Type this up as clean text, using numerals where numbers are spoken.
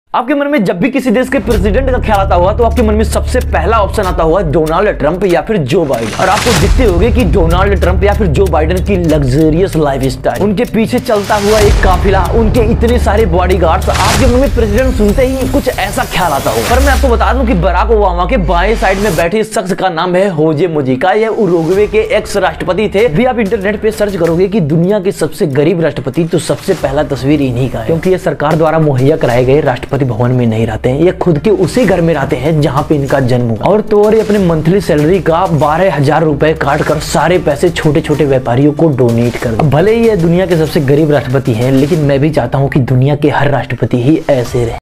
आपके मन में जब भी किसी देश के प्रेसिडेंट का ख्याल आता हुआ तो आपके मन में सबसे पहला ऑप्शन आता हुआ डोनाल्ड ट्रंप या फिर जो बाइडेन। और आपको दिखते होंगे कि डोनाल्ड ट्रंप या फिर जो बाइडेन की लग्जरियस लाइफस्टाइल, उनके पीछे चलता हुआ एक काफिला, उनके इतने सारे बॉडीगार्ड्स, आपके मन में प्रेसिडेंट सुनते ही कुछ ऐसा ख्याल आता हो। पर मैं आपको बता दूं कि बराक ओबामा के बाएं साइड में बैठे इस शख्स का नाम है होजे मुजिका। यह उरुग्वे के एक्स राष्ट्रपति थे। भी आप इंटरनेट पे सर्च करोगे कि दुनिया के सबसे गरीब राष्ट्रपति तो सबसे पहला तस्वीर इन्हीं का है, क्योंकि ये सरकार द्वारा मुहैया कराए गए राष्ट्रपति भवन में नहीं रहते हैं। ये खुद के उसी घर में रहते हैं जहां पे इनका जन्म हुआ। और तो और ये अपने मंथली सैलरी का 12,000 रुपए काट कर सारे पैसे छोटे छोटे व्यापारियों को डोनेट कर दे। भले ही ये दुनिया के सबसे गरीब राष्ट्रपति हैं, लेकिन मैं भी चाहता हूं कि दुनिया के हर राष्ट्रपति ही ऐसे रहे।